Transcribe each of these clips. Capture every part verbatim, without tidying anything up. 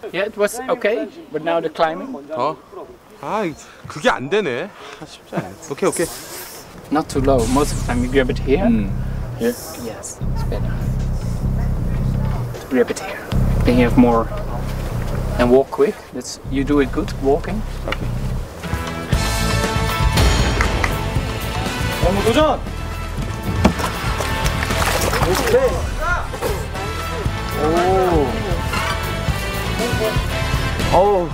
Yeah, it was okay, but now the climbing. 어? 아, 그게 안 되네. 아, 쉽지 않네. 오케이, 오케이. Not too low. Most of the time you grab it here. 음. Here. Yes, it's better. Grab it here. Then you have more. And walk quick. That's you do it good walking. 오케이. 영무 도전. 오케이. 오. 어우.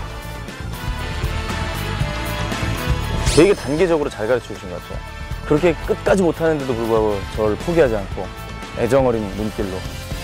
되게 단계적으로 잘 가르쳐 주신 것 같아요. 그렇게 끝까지 못하는데도 불구하고 저를 포기하지 않고 애정어린 눈길로.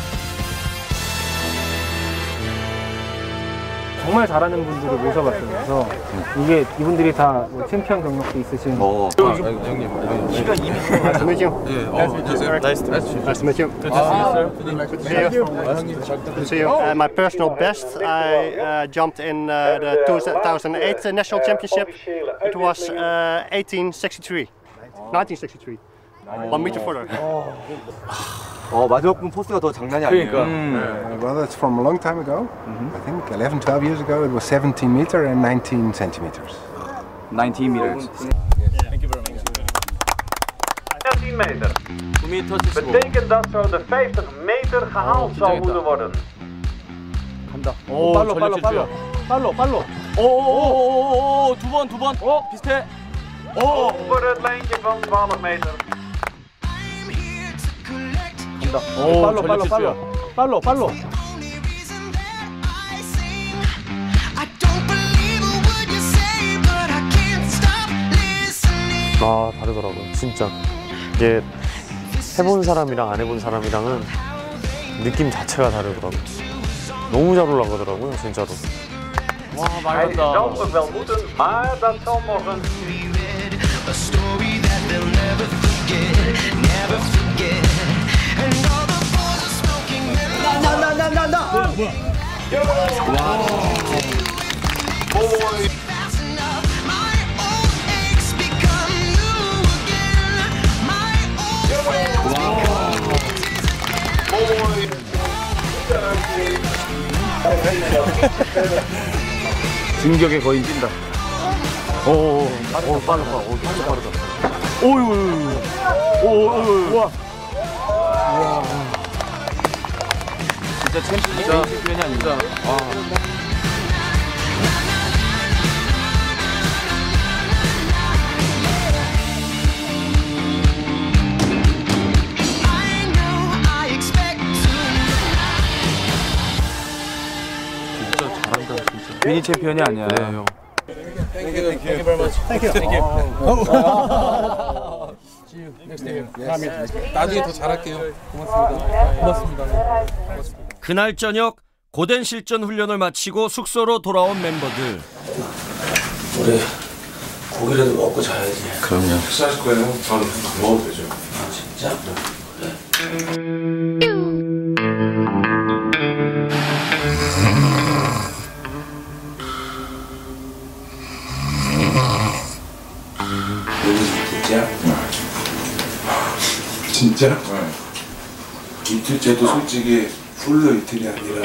정말 잘하는 분들을 모셔봤어요. 그래서 이게 이분들이 다 뭐 챔피언 경력도 있으신. 어, 아, 형님. 키가 이미. Nice to meet you. 예, 어, 안녕하세요. Nice to, nice to meet you. Good to see you, sir. Good to see you. Uh, my personal best, I uh, jumped in uh, the two thousand eight National Championship. It was uh, eighteen sixty-three. nineteen sixty-three. One meter further. 어, 마지막 분 포스가 더 장난이 아니에요. 그러니까. Uh, well, that's from a long time ago. Mm-hmm. I think eleven, twelve years ago. It was seventeen meter and nineteen centimeters. nineteen meters. Thank you very much. dertien meter. Betekent dat zo de vijftig meter gehaald zal moeten worden. 간다. 오, 빨로, 빨로, 빨로. 빨로, 빨로. 오오오오오오, 두 번, 두 번. 어, 비슷해. 오. Over het lijntje van twaalf meter. 간다. 오, 빨로, 빨로, 빨로. 빨로, 빨로. 아, 다르더라고요. 진짜 이게 해본 사람이랑 안 해본 사람이랑은 느낌 자체가 다르더라고요. 너무 잘 올라가더라고요, 진짜로. 와, Hij 많이 zal 간다. er wel moeten, maar dat zal nog een... 난다, 난다, 난다. 진격의 거인 뛴다. 오, 오, 오, 빠르다. 오, 진짜 빠르다. 오유, 오유, 우와. 우와. 진짜 챔피언, 챔피언이 아닙니다. 아. 미니 챔피언이 아니야. 네, 형. Thank you, thank you very much. Thank you. Thank you. See you next year. 다음에 나중에 더 잘할게요. 고맙습니다. 고맙습니다. 고맙습니다. 그날 저녁 고된 실전 훈련을 마치고 숙소로 돌아온 멤버들. 우리 고기라도 먹고 자야지. 그럼요. 식사하실 거예요? 저는 안 먹어도 되죠. 아 진짜? 그래. 진짜? 네. 이틀째도 솔직히 풀로 이틀이 아니라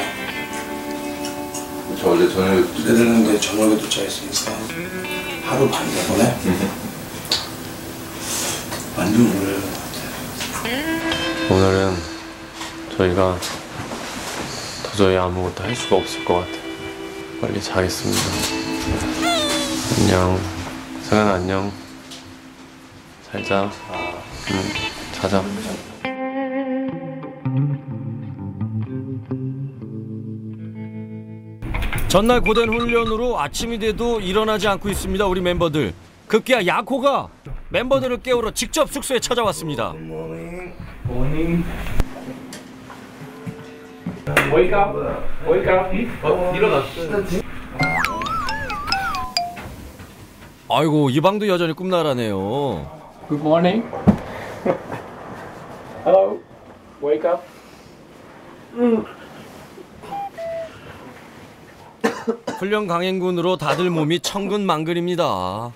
저 어제 저녁에 내려는데 저녁에 도착했으니까 하루 반 되거네? 완전 오래 것 같아. 오늘은 저희가 도저히 아무것도 할 수가 없을 것 같아요. 빨리 자겠습니다. 안녕. 승현아 안녕. 잘 자. 응, 자자. 전날 고된 훈련으로 아침이 돼도 일어나지 않고 있습니다. 우리 멤버들. 급기야 야코가 멤버들을 깨우러 직접 숙소에 찾아왔습니다. Morning. Wake up. Wake up. 어, 일어났어. 아이고 이 방도 여전히 꿈나라네요. Good morning. Hello. Wake up. 훈련 강행군으로 다들 몸이 천근만근입니다.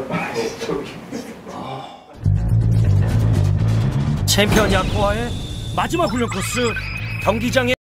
챔피언 야코와의 마지막 훈련 코스 경기장에